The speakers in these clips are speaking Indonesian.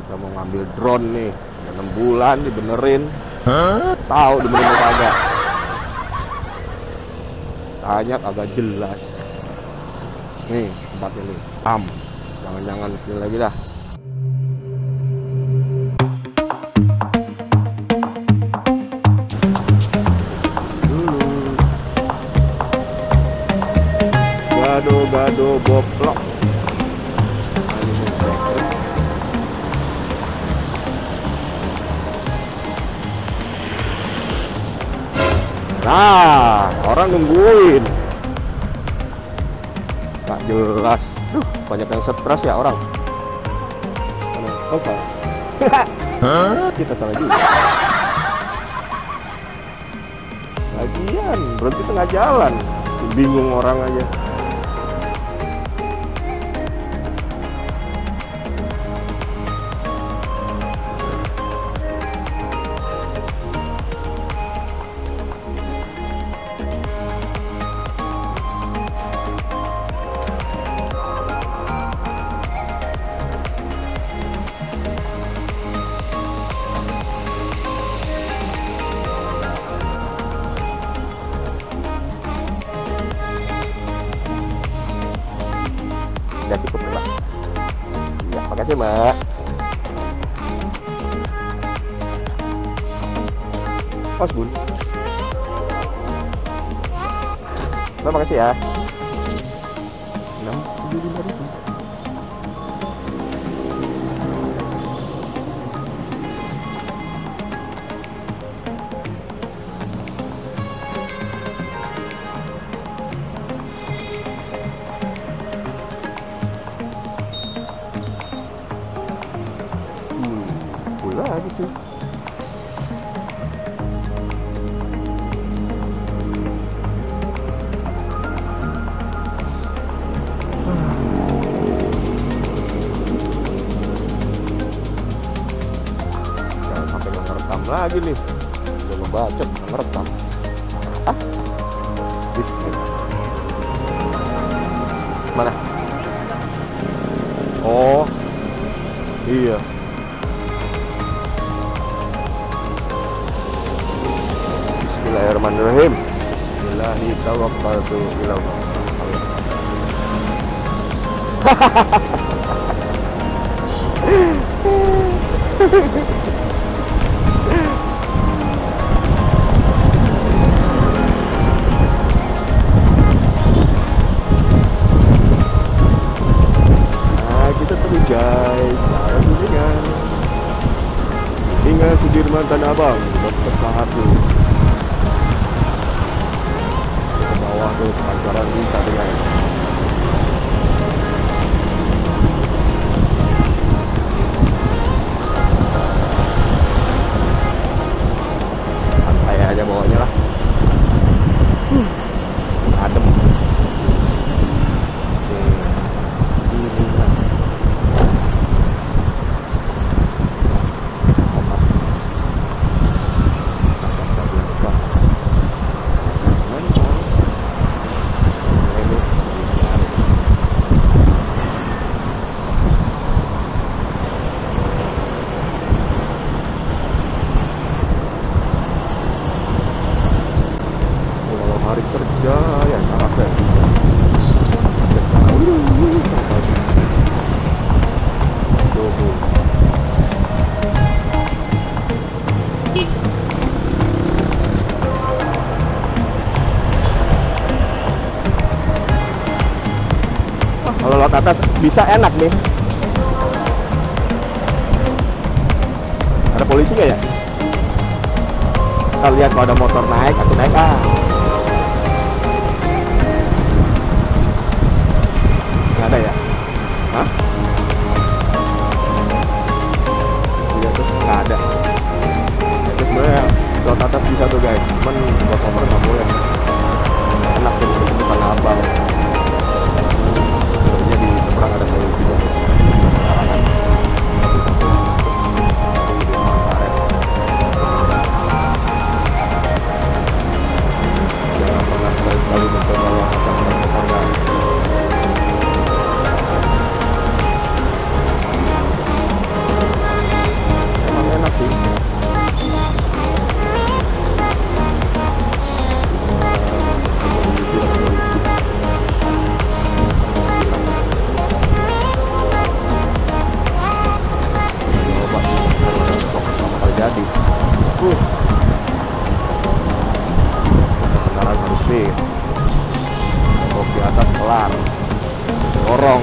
Kita mau ngambil drone nih, 6 bulan dibenerin. Tahu dibenerin kagak? Tanya kagak jelas. Nih tempatnya nih, jangan-jangan sini lagi dah. Gado-gado boplok. Nah, orang nungguin. Gak jelas. Banyak yang stres ya orang. Apa? Kita salah juga. Lagian berhenti tengah jalan. Bingung orang aja. Udah cukup Mbak. Iya, makasih Mbak. Mas Bun. Mbak, makasih ya. 675.000. Lagi tuh. Jangan sampai ngerekam lagi nih. Udah ngebacot, ngerekam. Bismillah. Mana? Oh, iya. Bismillahirrahmanirrahim. Billahi tawakkaltu ila Allah. Nah, kita terus guys. Alhamdulillah. Hingga Sudirman Tanah Abang, Dr. Sahatu. Bawah tuh pancaran bisa dengan santai aja bawahnya lah. Adem. Hari kerja ya capek. Kalau lewat atas bisa enak nih. Ada polisi nggak ya? Kita lihat kalau ada motor naik atau naik Nggak ada ya? Hah? Iya tuh, nggak ada. Itu sebenarnya lewat atas bisa tuh guys, cuman buat motor nggak boleh. Enak tuh, bukan abang. Sebenarnya di seberang ada polisi juga. Jangan pernah sekali-sekali mencoba yang akan motor guys.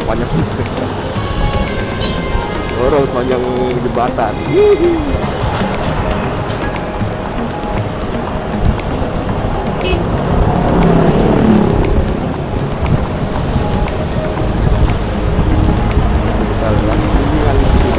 sepanjang dorong sepanjang jembatan. Kita lihat bimbingan di sini.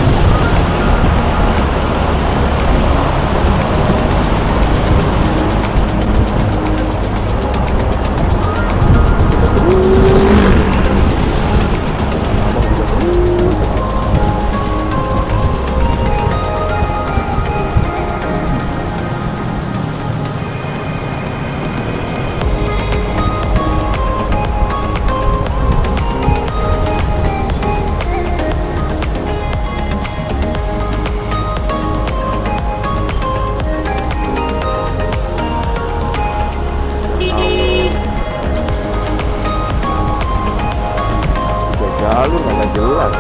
Jalur nggak jelas.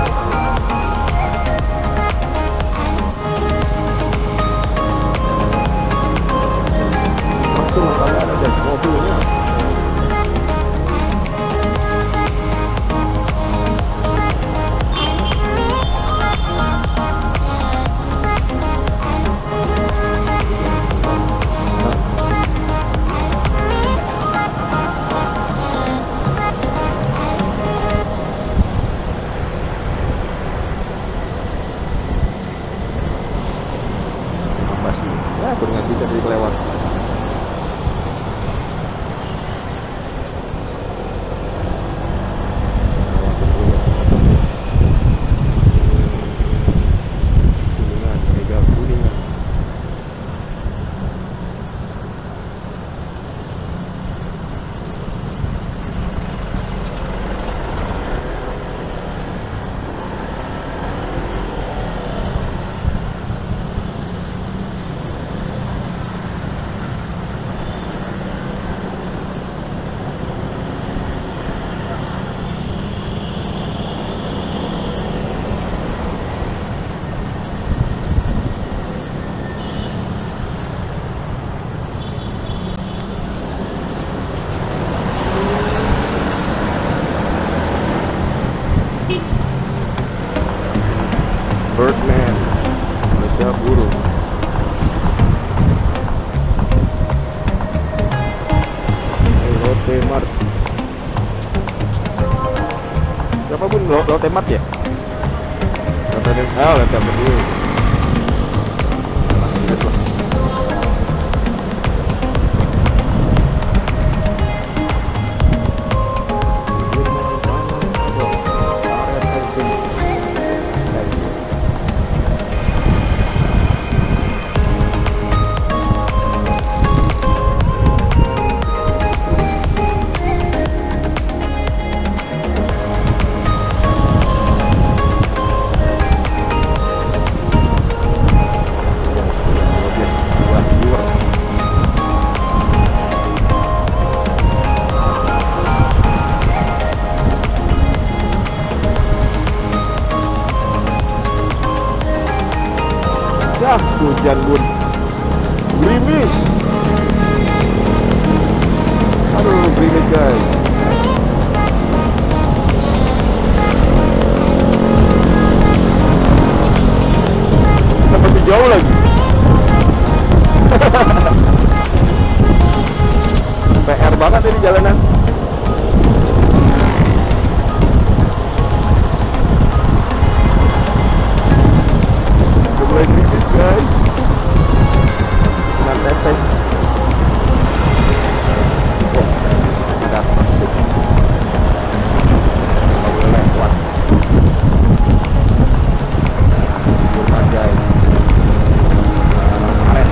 Langsung kalau ada guys mobilnya. Ya, dengan bisa dilewat. Kuningan, mega kuningan. Birdman, Raja Burung. Lotte Mart. Siapa pun Lotte Mart ya? Lotte Mart dulu. Ya, hujan bun, gerimis. Aduh, gerimis guys. Kita masih jauh lagi. PR banget ini jalanan. Mulai kritis guys. Dengan tetes. Oh, ada masuk. Mau lewat. Burman guys. Karet.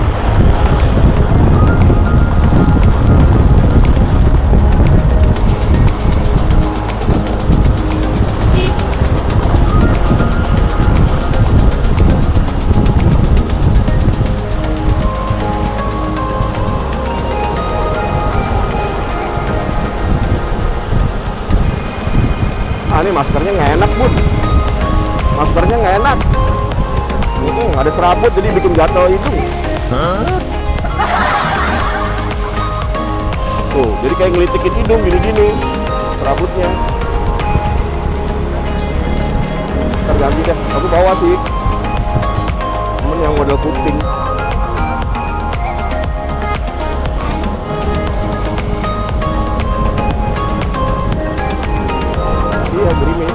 Ini maskernya nggak enak bun, maskernya nggak enak. Ada serabut jadi bikin gatal itu. Tuh, jadi kayak ngelitikin hidung gini-gini serabutnya. terganti deh. Aku bawa sih temen yang model kuping. Iya, gerimis.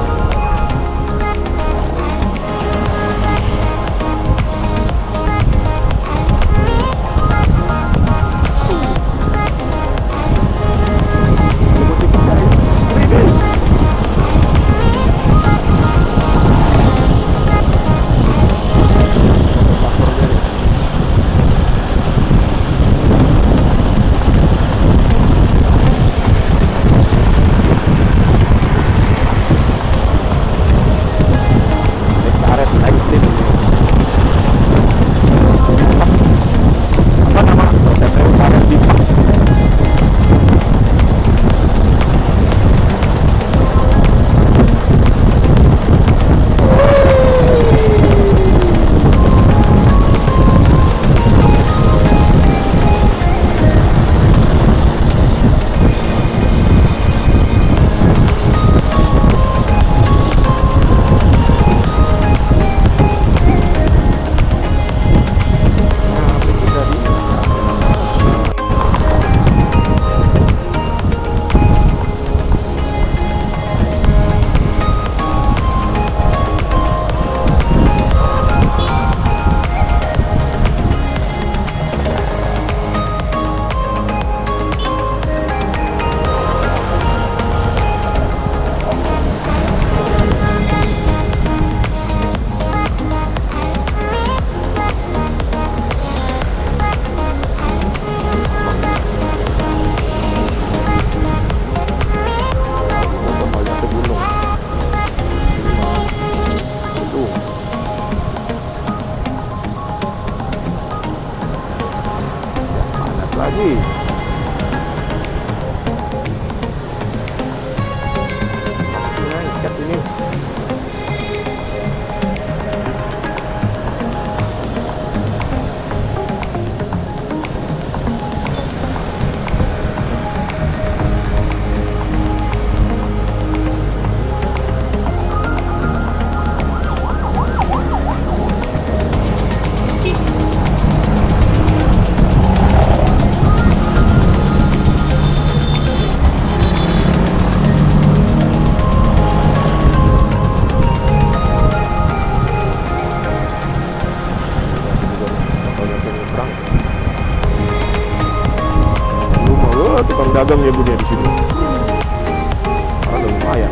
Lagi ikat ini. Tukang dagang ya bun ya di sini. Ada lumayan.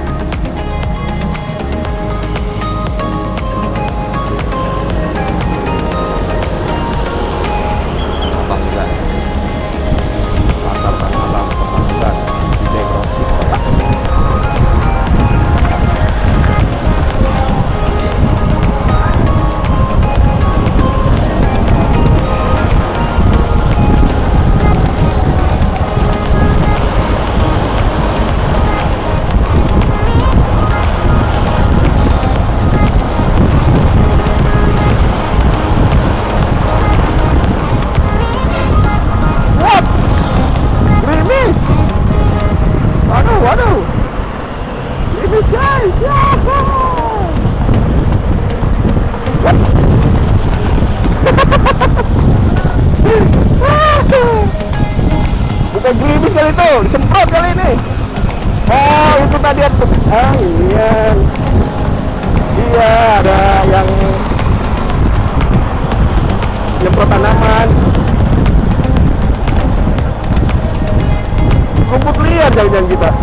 Bangga. Pasar Tanah Alam Kebanggaan di Depok Kota. Waduh, gerimis guys, ya. Bukan gerimis kali itu, disemprot kali ini. Oh, itu tadi ada. Ah, iya. Iya, ada yang nyemprot tanaman. Rumput liar jangan kita.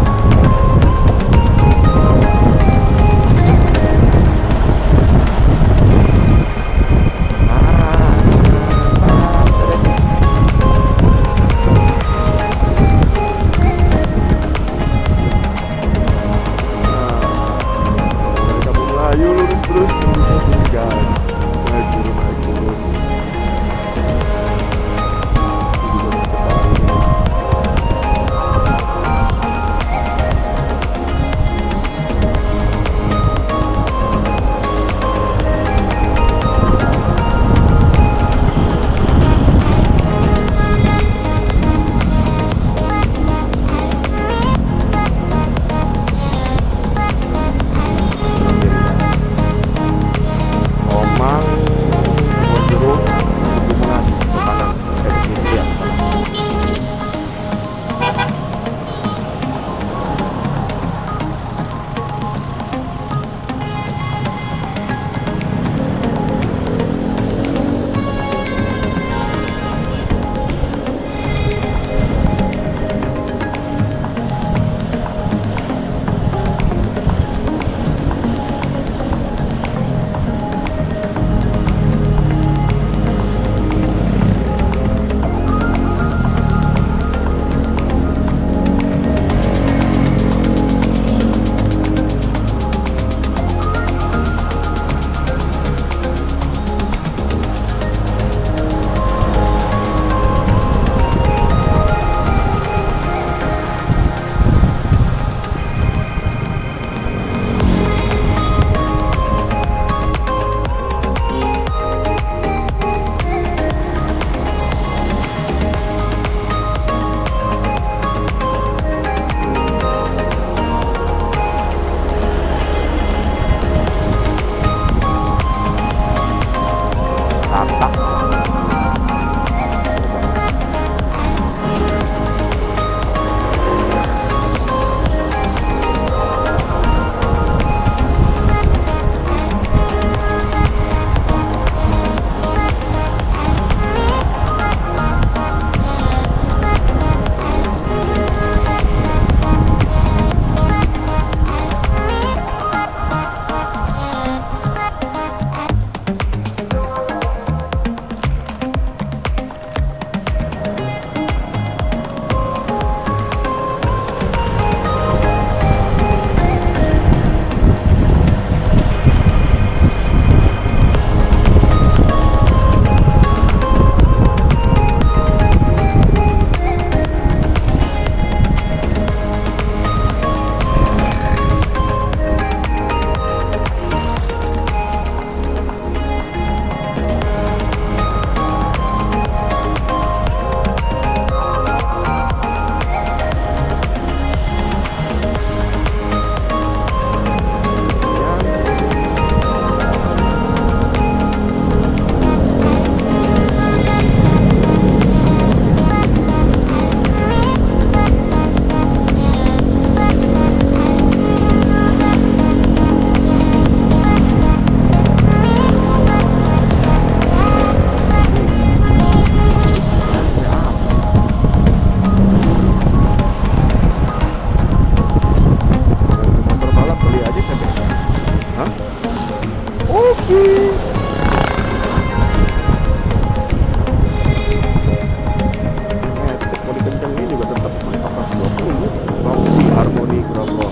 Mau dikencengin juga tetap mentok 20. Roxy Harmony Grogol.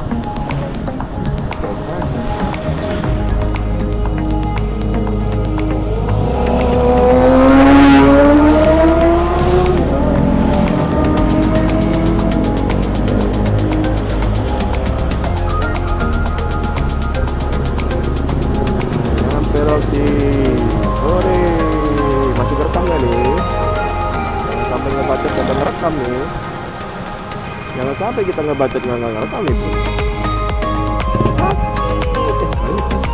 Roxy, sore masih ngerekam nggak nih? Jangan sampai ngebacet kita ngerekam nih. Jangan sampai kita ngebacet nggak ngerekam itu.